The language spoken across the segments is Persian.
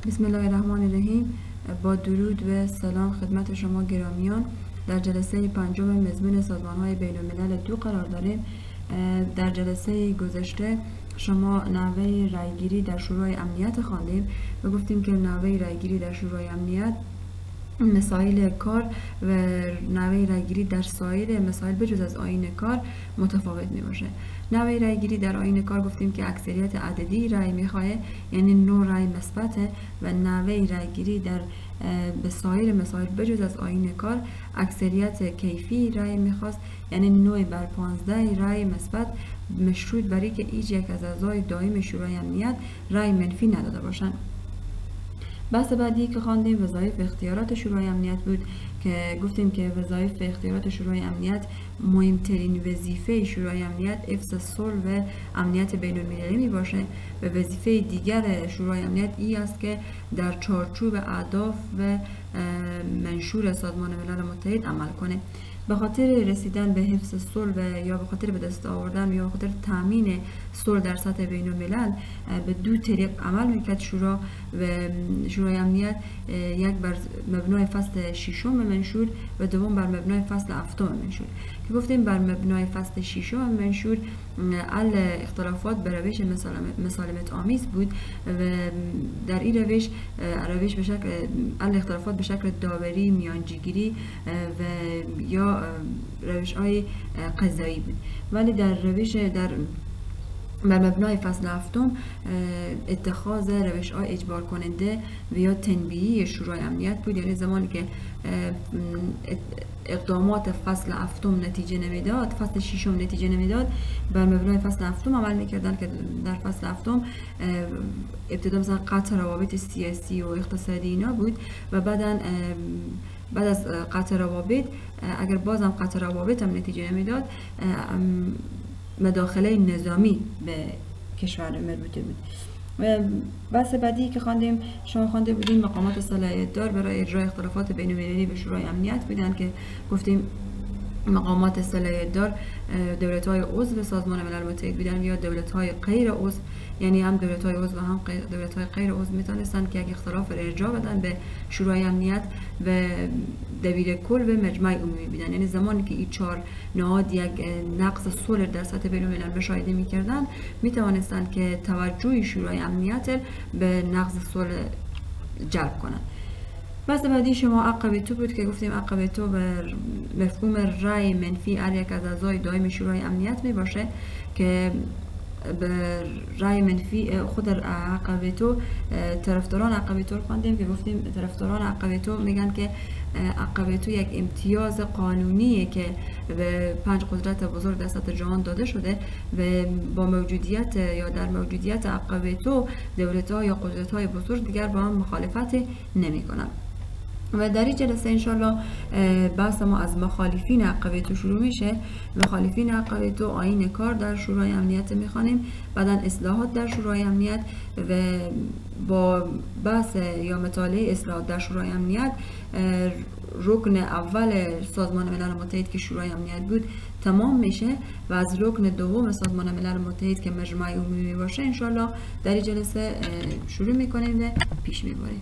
بسم الله الرحمن الرحیم. با درود و سلام خدمت شما گرامیان. در جلسه پنجم مضمون سازمان‌های بین‌الملل 2 قرار داریم. در جلسه گذشته شما نحوه رأیگیری در شورای امنیت خواندیم و گفتیم که نحوه رأیگیری در شورای امنیت مسائل کار و نحوه رأیگیری در سایر مسائل بجز از آیین کار متفاوت می باشه. نحوه رأیگیری در آیین کار گفتیم که اکثریت عددی رأی میخواه، یعنی 9 رأی مثبته، و نحوه رأیگیری در به سایر مسائل بجز از آیین کار اکثریت کیفی رأی میخواست، یعنی 9 بر 15 رأی مثبت مشروط برای که هیچ یک از اعضای دائم شورای امنیت رأی منفی نداده باشند. بحث بعدی که خواندیم وظایف و اختیارات شورای امنیت بود که گفتیم که وظایف و اختیارات شورای امنیت مهمترین وظیفه شورای امنیت حفظ صلح و امنیت بین المللی می باشه و وظیفه دیگر شورای امنیت ای است که در چارچوب اهداف و منشور سازمان ملل متحد عمل کنه. به خاطر رسیدن به حفظ صلح و یا به خاطر به دست آوردن یا به خاطر تامین صلح در سطح بین الملل به 2 طریق عمل میکرد شورا و شورای امنیت، یک بر مبنای فصل 6 منشور و دوم بر مبنای فصل 7 منشور که گفتیم بر مبنای فصل 6 منشور حل اختلافات به روش مسالمت آمیز بود و در این روش به شکل حل اختلافات به شکل داوری، میانجیگیری و یا روش های قضایی بود. ولی در بر مبنای فصل 7 اتخاذ روش های اجبار کننده و یا تنبیهی شورای امنیت بود، یعنی زمانی که اقدامات فصل 7 نتیجه نمیداد، فصل 6 نتیجه نمیداد، بر مبنای فصل 7 عمل میکردن که در فصل 7 ابتدا مثلا قطع روابط سیاسی و اقتصادی اینا بود و بعد از قطع روابط اگر بازم قطع روابط هم نتیجه نمیداد مداخله نظامی به کشور مربوطه بود. و بحث بعدی که شما خوانده بودیم مقامات صلاحیت دار برای اجرای اختلافات بین المللی به شورای امنیت بودن که گفتیم مقامات صلاحیت دار دولت‌های عضو سازمان ملل متحد بودن یا دولت‌های غیر عضو، یعنی هم دولت‌های عضو و هم دولت‌های غیر عضو میتونستند که یک اختلاف را ارجاع بدن به شورای امنیت و دبیر کل و مجمع عمومی بودن، یعنی زمانی که این 4 نهاد یک نقض صلح در سطح بین‌الملل مشاهده می‌کردند میتوانستند که توجه شورای امنیت به نقض صلح جلب کنند. بحث بعدی شما عقب تو بود که گفتیم عقب تو بر مفهوم رأی منفی هر یک از اعضای دائم شورای امنیت می باشه که به رأی منفی خود عقب تو طرفداران عقب تو رو خواندیم که گفتیم طرفداران عقب تو میگن که عقب تو یک امتیاز قانونیه که به 5 قدرت بزرگ در سطح جهان داده شده و با موجودیت یا در موجودیت عقب تو دولت‌ها یا قدرت‌های بزرگ دیگر با هم مخالفت نمی‌کنند. و در این جلسه انشالله بحث ما از مخالفین عقب تو شروع میشه. مخالفین عقب تو آیین کار در شورای امنیت میخوانیم، بعدا اصلاحات در شورای امنیت و با بحث یا مطالعه اصلاحات در شورای امنیت رکن اول سازمان ملل متحد که شورای امنیت بود تمام میشه و از رکن دوم سازمان ملل متحد که مجمع عمومی باشه انشالله در این جلسه شروع میکنیم و پیش میبریم.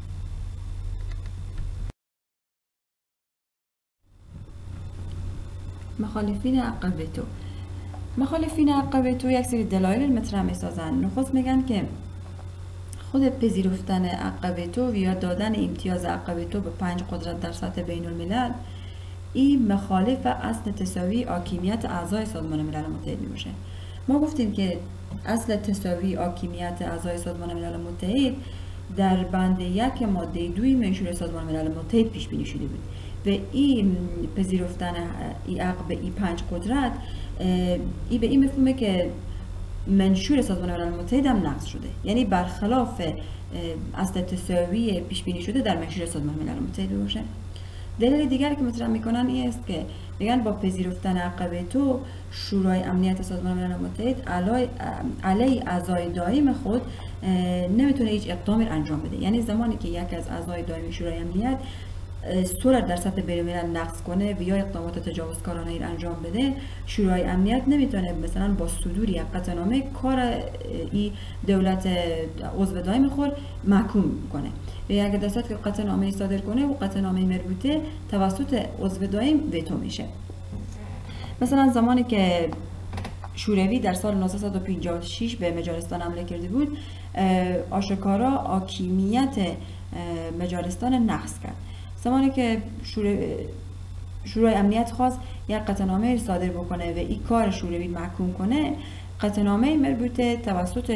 مخالفین عقب تو. مخالفین عقب تو یک سری دلایل مطرح میسازن. نخست میگن که خود پذیرفتن عقب تو یا دادن امتیاز عقب تو به 5 قدرت در سطح بین الملل این مخالف اصل تساوی حاکمیت اعضای سازمان ملل متحد میشه. ما گفتیم که اصل تساوی حاکمیت اعضای سازمان ملل متحد در بند 1 ماده 2 منشور سازمان ملل متحد پیش بینی شده بود و این پذیرفتن این عقب این 5 قدرت این به این مفهومه که منشور سازمان ملل متحد هم نقض شده، یعنی برخلاف اصل تساوی پیش بینی شده در منشور سازمان ملل متحد باشه. دلیل دیگری که مطرح میکنن این است که میگن با پذیرفتن عقب تو شورای امنیت سازمان ملل متحد علیه اعضای دائم خود نمیتونه هیچ اقدامی انجام بده، یعنی زمانی که یک از اعضای دائم شورای امنیت صلح در سطح بین‌الملل نقض کنه و یا اقدامات تجاوزکارانه ای انجام بده، شورای امنیت نمیتونه مثلا با صدور یک قطعنامه کار ای دولت عضو دائم خود محکوم کنه و اگر دست که قطعنامه صادر کنه و قطعنامه مربوطه توسط عضو دائم ویتو میشه. مثلا زمانی که شوروی در سال 1956 به مجارستان حمله کرده بود، آشکارا حاکمیت مجارستان نقض کرد. زمانی که شورای امنیت خواست یک قطعنامه صادر بکنه و این کار شوروی محکوم کنه، قطعنامه مربوطه توسط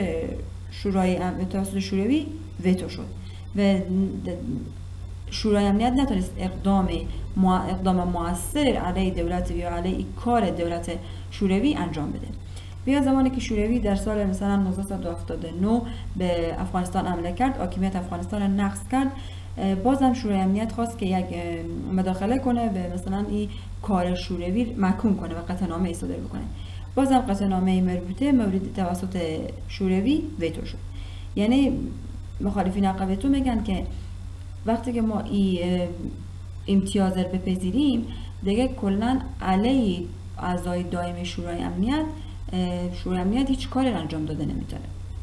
شوروی ویتو شد و شورای امنیت نتونست اقدام مؤثر علیه دولت یا علیه کار دولت شوروی انجام بده. بیا زمانی که شوروی در سال مثلا 1979 به افغانستان حمله کرد، حاکمیت افغانستان نقض کرد، بازم شورای امنیت خواست که یک مداخله کنه و مثلا این کار شوروی محکوم کنه و قطعنامه صادر بکنه. بازم قطعنامه مربوطه مورد توسط شوروی ویتو شد. یعنی مخالفین حق ویتو میگن که وقتی که ما این امتیاز رو بپذیریم، دیگه کلا علیه اعضای دائم شورای امنیت هیچ کاری انجام داده نمیتونه.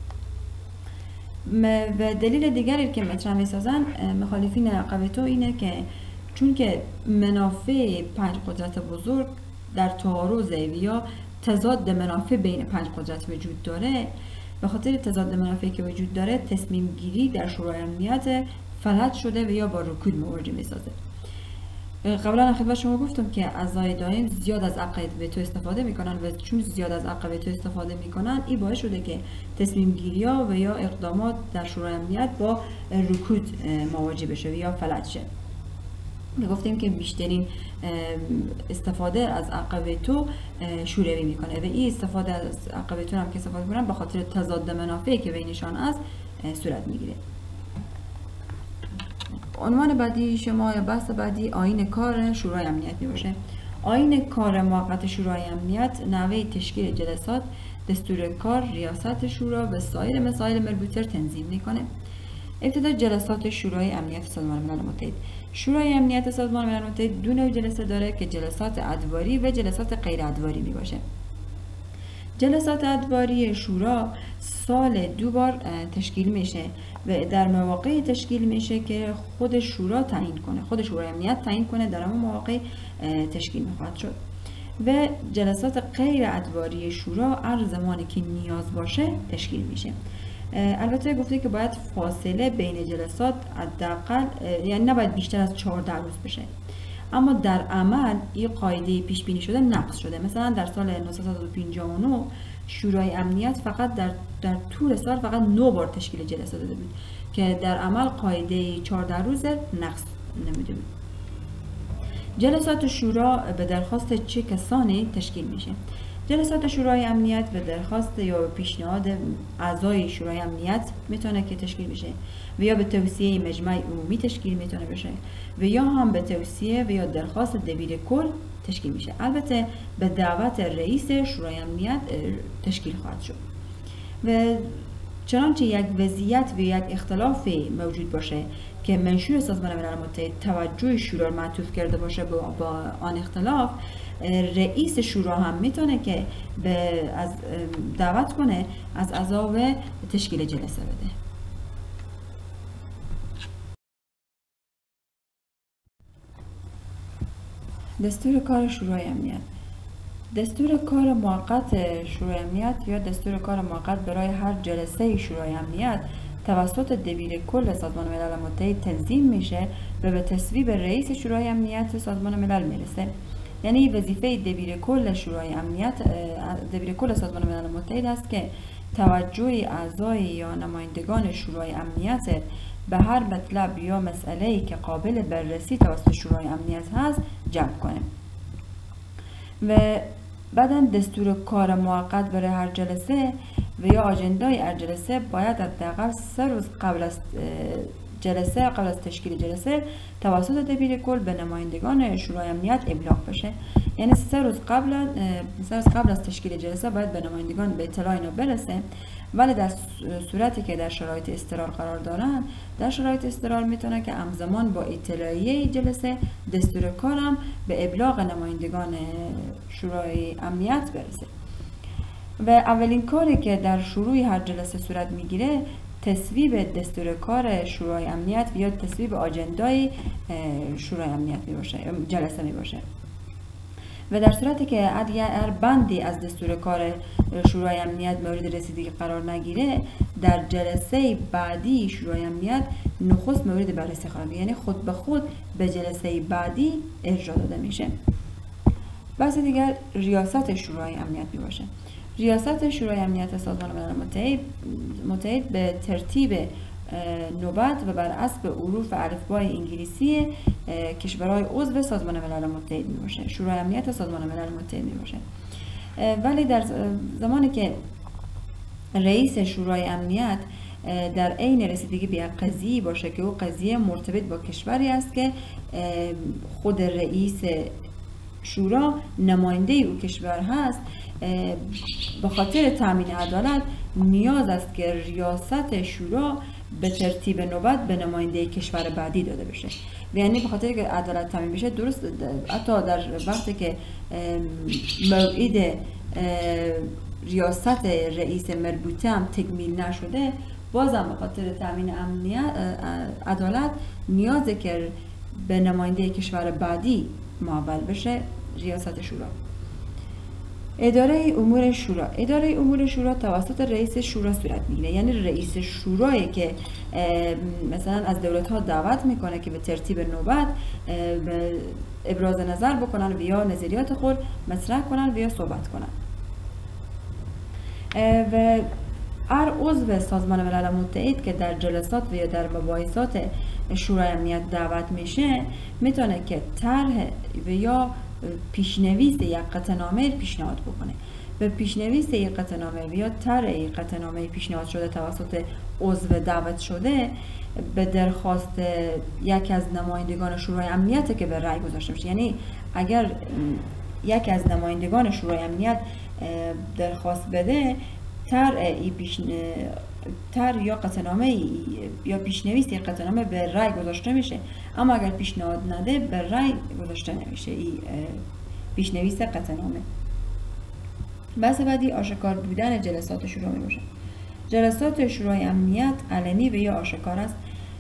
و دلیل دیگری که مطرح میسازن مخالفین حق ویتو اینه که چون که منافع 5 قدرت بزرگ در تعارض یا تضاد منافع بین 5 قدرت وجود داره، به خاطر تضاد منافعی که وجود داره تصمیم گیری در شورای امنیت فلج شده و یا با رکود مواجه میسازه. قبلا خدمت شما گفتم که اعضای دائم زیاد از حق ویتو استفاده میکنن و چون زیاد از حق ویتو استفاده میکنن، این باعث شده که تصمیم گیری ها و یا اقدامات در شورای امنیت با رکود مواجه بشه و یا فلج شه. گفتیم که بیشترین استفاده از حق ویتو شوروی میکنه و این استفاده از حق ویتو هم که استفاده میکنن به خاطر تضاد منافعی که بینشان است صورت میگیره. عنوان بعدی شما یا بحث بعدی آیین کار شورای امنیت می باشه. آیین کار موقت شورای امنیت نحوه تشکیل جلسات، دستور کار، ریاست شورا و سایر مسائل مربوطه تنظیم میکنه. ابتدا جلسات شورای امنیت سازمان ملل متحد. شورای امنیت سازمان ملل متحد دو نوع جلسه داره که جلسات ادواری و جلسات غیر ادواری می باشه. جلسات ادواری شورا سال 2 بار تشکیل میشه و در مواقع تشکیل میشه که خود شورا تعیین کنه، خود شورای امنیت تعیین کنه در اون مواقع تشکیل میخواد شد. و جلسات غیر ادواری شورا هر زمانی که نیاز باشه تشکیل میشه. البته گفته که باید فاصله بین جلسات حداقل یعنی نباید بیشتر از 14 روز بشه. اما در عمل این قاعده پیش بینی شده نقض شده. مثلا در سال 1959 شورای امنیت فقط در طول سال فقط 9 بار تشکیل جلسه داده بود که در عمل قاعده 14 روز نقض نمیده بود. جلسات شورا به درخواست چه کسانی تشکیل میشه؟ جلسات شورای امنیت به درخواست یا به پیشنهاد اعضای شورای امنیت میتونه که تشکیل بشه و یا به توصیه مجمع عمومی تشکیل میتونه بشه و یا هم به توصیه و یا درخواست دبیر کل تشکیل میشه. البته به دعوت رئیس شورای امنیت تشکیل خواهد شد. و چنانچه یک وضعیت و یک اختلاف موجود باشه که منشور سازمان ملل متحد توجه شورا رو معطوف کرده باشه با آن اختلاف، رئیس شورا هم میتونه که از دعوت کنه از اعضا و تشکیل جلسه بده. دستور کار شورای امنیت. دستور کار موقت شورای امنیت یا دستور کار موقت برای هر جلسه شورای امنیت توسط دبیر کل سازمان ملل متحد تنظیم میشه و به تصویب رئیس شورای امنیت سازمان ملل میرسه. یعنی وظیفه دبیر کل شورای امنیت، دبیر کل سازمان ملل متحد است که توجه اعضای یا نمایندگان شورای امنیت به هر مطلب یا مسئله‌ای که قابل بررسی توسط شورای امنیت هست جلب کنه. و بعداً دستور کار موقت برای هر جلسه و یا آجندای هر جلسه باید حداقل 3 روز قبل از جلسه قبل از تشکیل جلسه توسط دبیر کل به نمایندگان شورای امنیت ابلاغ بشه. یعنی 3 روز قبل از تشکیل جلسه باید به نمایندگان به اطلاع اینا برسه. ولی در صورتی که در شرایط اضطرار قرار دارن، در شرایط اضطرار میتونه که همزمان با اطلاعیه جلسه دستور کارم به ابلاغ نمایندگان شورای امنیت برسه. و اولین کاری که در شروع هر جلسه صورت میگیره تصویب دستور کار شورای امنیت یا تصویب آجندای شورای امنیت میباشه، جلسه میباشه. و در صورتی که اگر بندی از دستور کار شورای امنیت مورد رسیدگی قرار نگیره، در جلسه بعدی شورای امنیت نخست مورد بررسی قرار میگیره، یعنی خود به خود به جلسه بعدی ارجاع داده میشه. بحث دیگر ریاست شورای امنیت میباشه. ریاست شورای امنیت سازمان ملل متحد به ترتیب نوبت و بر اساس حروف الفبای انگلیسی کشورهای عضو سازمان ملل متحد میباشه. شورای امنیت سازمان ملل متحد میباشه. ولی در زمانی که رئیس شورای امنیت در عین رسیدگی به یک قضیه باشه که او قضیه مرتبط با کشوری است که خود رئیس شورا نماینده او کشور هست، به خاطر تامین عدالت نیاز است که ریاست شورا به ترتیب نوبت به نماینده کشور بعدی داده بشه. یعنی به خاطر که عدالت تامین بشه، درست حتی در وقتی که موعد ریاست رئیس مربوطه هم تکمیل نشده، بازم به خاطر تامین عدالت نیازه که به نماینده کشور بعدی محول بشه ریاست شورا. اداره امور شورا توسط رئیس شورا صورت میگیره. یعنی رئیس شورایی که مثلا از دولت ها دعوت میکنه که به ترتیب نوبت ابراز نظر بکنن و یا نظریات خود مطرح کنن و یا صحبت کنن. و هر عضو سازمان ملل متحد که در جلسات و یا در مباحثات شورای امنیت دعوت میشه، میتونه که طرح و یا پیشنویس یک قطعنامه پیشنهاد بکنه. به پیشنویس یک قطعنامه و یا طرح یک قطعنامه پیشنهاد شده توسط عضو دعوت شده به درخواست یکی از نمایندگان شورای امنیت که به رأی گذاشته میشه. یعنی اگر یکی از نمایندگان شورای امنیت درخواست بده، طرح یا قطعنامه یا پیشنویس یک قطعنامه به رأی گذاشته میشه، اما اگر پیشنهاد نده به رأی گذاشته نمیشه این پیشنویس قطعنامه. بحث بعدی آشکار بودن جلسات شورا میباشه. جلسات شورای امنیت علنی و یا آشکار است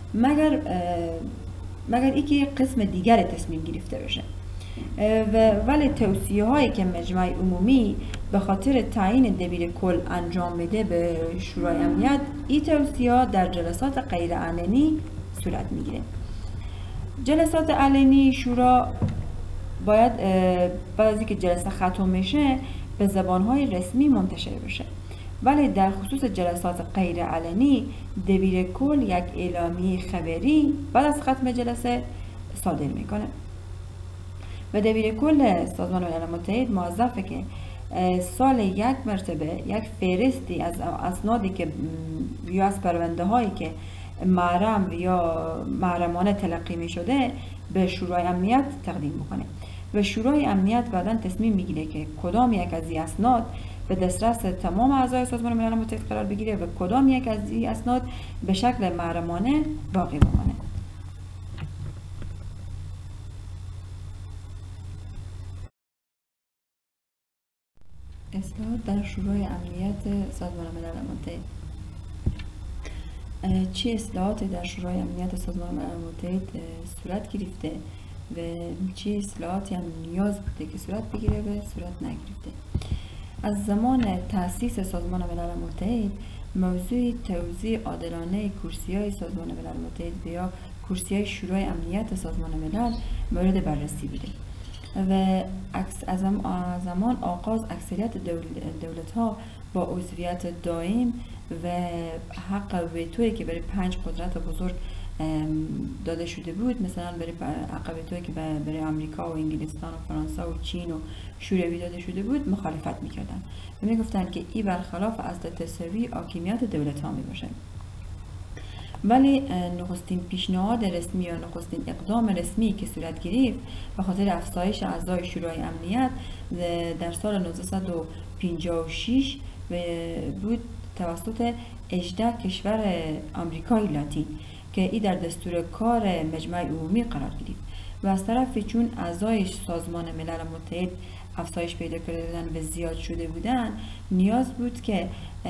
مگر اینکه قسم دیگر تصمیم گرفته بشه. ولی توصیه هایی که مجمع عمومی به خاطر تعیین دبیر کل انجام میده به شورای امنیت، این توصیه در جلسات غیر علنی صورت میگیره. جلسات علنی شورا باید بعد از اینکه جلسه ختم میشه به زبانهای رسمی منتشر بشه. ولی در خصوص جلسات غیر علنی دبیر کل یک اعلامیه خبری بعد از ختم جلسه صادر میکنه. و دبیر کل سازمان ملل متحد موظفه که سال یک مرتبه یک فهرستی از اسنادی که یا از پرونده هایی که محرم یا محرمانه تلقی می شده به شورای امنیت تقدیم بکنه. و شورای امنیت بعداً تصمیم میگیره که کدام یک از این اسناد به دسترس تمام اعضای سازمان ملل متحد قرار بگیره و کدام یک از این اسناد به شکل محرمانه باقی بمانه. اصلاحات در شورای امنیت سازمان ملل متحد. چه اصلاحاتی در شورای امنیت سازمان ملل متحد صورت گرفته و چه اصلاحاتی هم نیاز بوده که صورت بگیره و صورت نگرفته. از زمان تأسیس سازمان ملل متحد موضوع توزیع عادلانه کرسی‌های سازمان ملل متحد یا کرسی‌های شورای امنیت سازمان ملل مورد بررسی بوده و از زمان آغاز اکثریت دولت‌ها با عضویت دائم و حق ویتویی که برای 5 قدرت بزرگ داده شده بود، مثلا برای حق ویتویی که برای آمریکا و انگلستان و فرانسه و چین و شوروی داده شده بود مخالفت میکردن و میگفتن که این برخلاف اصل تساوی حاکمیت دولت‌ها میباشه. ولی نخستین پیشنهاد رسمی یا نخستین اقدام رسمی که صورت گرفت به خاطر افزایش اعضای شورای امنیت در سال 1956 بود توسط 18 کشور آمریکای لاتین که ای در دستور کار مجمع عمومی قرار گرفت و از طرفی چون اعضای سازمان ملل متحد افزایش پیدا کرده بودن و زیاد شده بودن، نیاز بود که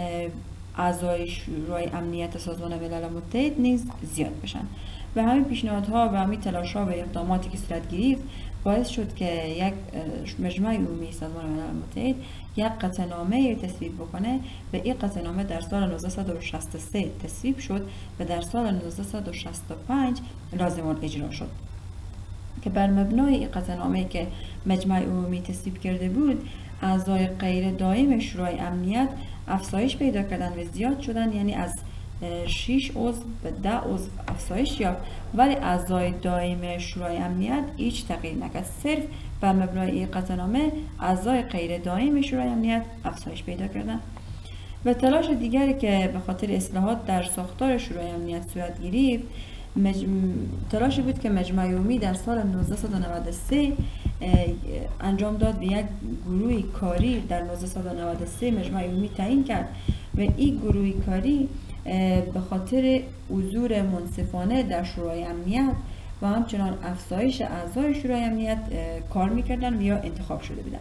اعضای شورای امنیت سازمان ملل متحد نیز زیاد بشن و همین پیشنهادها و همین تلاش‌ها و اقداماتی که صورت گرفت باعث شد که یک مجمع عمومی سازمان ملل متحد یک قطعنامه تصویب بکنه و این قطعنامه در سال 1963 تصویب شد و در سال 1965 لازم اجرا شد که بر مبنای این قطعنامه که مجمع عمومی تصویب کرده بود، اعضای غیر دائم شورای امنیت افزایش پیدا کردن و زیاد شدن، یعنی از 6 عضو به 10 عضو افزایش یافت، ولی اعضای دائم شورای امنیت هیچ تغییر نکرد. صرف بر مبنای این قطعنامه اعضای غیر دائم شورای امنیت افزایش پیدا کردن. و تلاش دیگری که به خاطر اصلاحات در ساختار شورای امنیت صورت گرفت تلاشی بود که مجمع عمومی در سال 1993 انجام داد و یک گروه کاری در 1993 مجمع عمومی تعیین کرد و این گروه کاری به خاطر حضور منصفانه در شورای امنیت و همچنان افزایش اعضای شورای امنیت کار میکردن و یا انتخاب شده بودن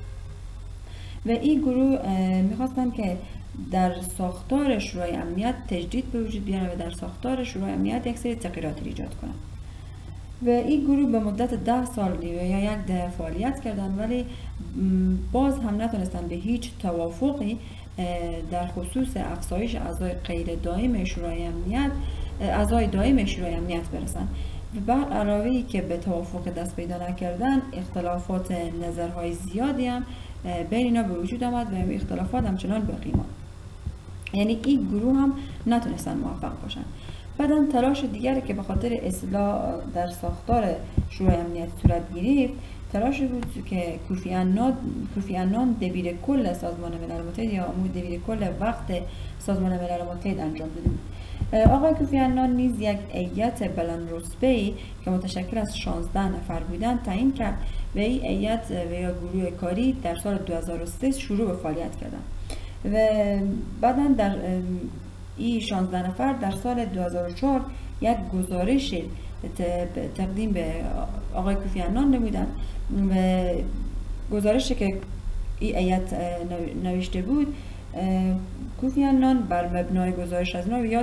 و این گروه میخواستن که در ساختار شورای امنیت تجدید به وجود بیارن و در ساختار شورای امنیت یک سری تغییرات ایجاد کنن و این گروه به مدت 10 سال یا یک دهه فعالیت کردن، ولی باز هم نتونستن به هیچ توافقی در خصوص افزایش اعضای غیر دائم شورای امنیت اعضای دائم شورای امنیت برسن و بر علاوه که به توافق دست پیدا نکردن، اختلافات نظرهای زیادی هم بین اینا به وجود آمد و اختلافات همچنان باقی ماند، یعنی این گروه هم نتونستن موفق باشن. بعدم تلاش دیگری که به خاطر اصلاح در ساختار شورای امنیت صورت گرفت تلاشی بود که کوفی عنان دبیر کل سازمان ملل متحد یا دبیر کل وقت سازمان ملل متحد انجام داده بود. آقای کوفی عنان نیز یک هیئت بلند رتبه‌ای که متشکل از 16 نفر بودند تعیین کرد و این هیئت و یا گروه کاری در سال 2003 شروع به فعالیت کردند و بعداً در این 16 نفر در سال 2004 یک گزارش تقدیم به آقای کوفی عنان نمودند و گزارشی که این هیئت نوشته بود، کوفی عنان بر مبنای گزارش از نو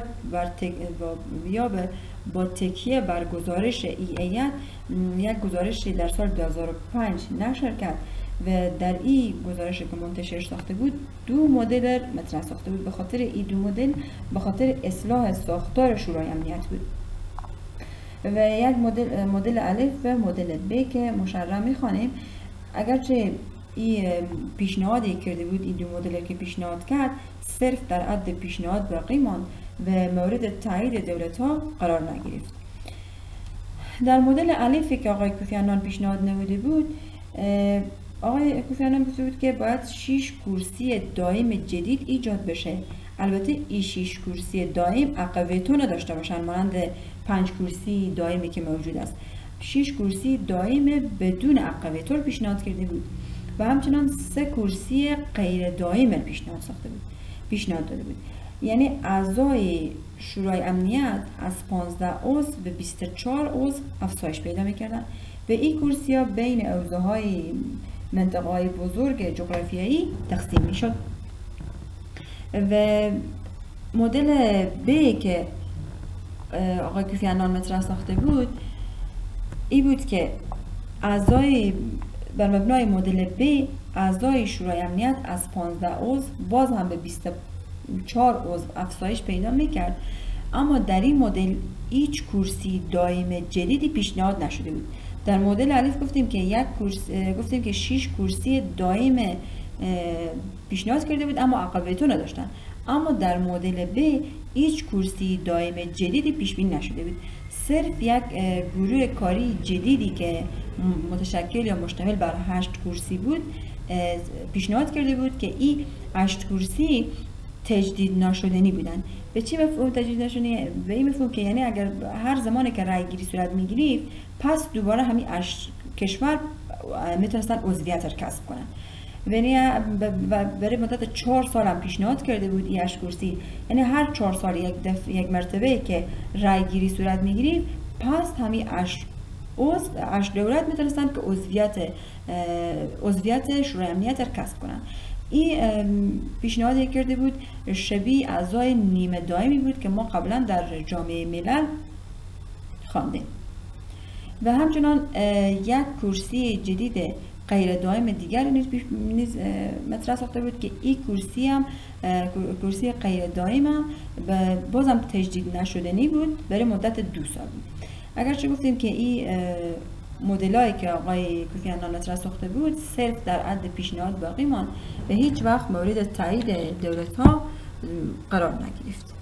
یا با تکیه بر گزارش این هیئت یک گزارشی در سال 2005 نشر کرد و در این گزارش که منتشر ساخته بود 2 مدل مطرح ساخته بود. به خاطر این 2 مدل به خاطر اصلاح ساختار شورای امنیت بود و یک مدل الف و مدل ب که مشرح می‌خوانیم. اگرچه این پیشنهادی کرده بود، این 2 مدل که پیشنهاد کرد صرف در حد پیشنهاد باقی ماند و مورد تایید دولت‌ها قرار نگرفت. در مدل الفی که آقای کوفی عنان پیشنهاد نموده بود، آقای کوفی عنان گفته بود که باید 6 کرسی دائم جدید ایجاد بشه. البته این 6 کرسی دائم حق وتو نداشته باشن مانند 5 کرسی دائمی که موجود است. 6 کرسی دائم بدون حق وتو پیشنهاد کرده بود و همچنان 3 کرسی غیر دائم پیشنهاد داده بود. یعنی اعضای شورای امنیت از 15 عضو به 24 عضو افزایش پیدا می‌کردند و این کرسی‌ها بین حوزه‌های منطقه‌های بزرگ جغرافیایی تقسیم می‌شد. و مدل ب که آقای کوفی عنان مطرح ساخته بود این بود که اعضای بر مبنای مدل ب اعضای شورای امنیت از 15 عضو باز هم به 24 عضو افزایش پیدا میکرد، اما در این مدل هیچ کرسی دائم جدیدی پیشنهاد نشده بود. در مدل الف گفتیم که 6 کرسی دائم پیشنهاد کرده بود اما حق وتو نداشتن، اما در مدل ب هیچ کرسی دائم جدیدی پیش بینی نشده بود. صرف یک گروه کاری جدیدی که متشکل یا مشتمل بر 8 کرسی بود پیشنهاد کرده بود که این 8 کرسی تجدید ناشدنی بودن. به چی مفهوم تجدید ناشدنی؟ به این مفهوم که یعنی اگر هر زمانی که رای گیری صورت میگیرید پس دوباره همین کشور میتونستن عضویت را کسب کنن. برای مدت 4 سال هم پیشنهاد کرده بود ای 8 کرسی، یعنی هر 4 سال یک مرتبه که رای گیری صورت میگیرید پس همین 8 دولت میتونستن که عضویت شورای امنیت را کسب کنن. این پیشنهادی کرده بود شبیه اعضای نیمه دائمی بود که ما قبلا در جامعه ملل خواندیم. و همچنان یک کرسی جدید غیر دائم دیگر نیز مطرح ساخته بود که این کرسی هم کرسی غیر دائم هم بازم تجدید نشدنی بود برای مدت 2 سال بود. اگرچه گفتیم که این مدلایی که آقای کوفی عنان مطرح ساخته بود صرف در حد پیشنهاد باقی ماند و هیچ وقت مورد تایید دولت ها قرار نگرفت.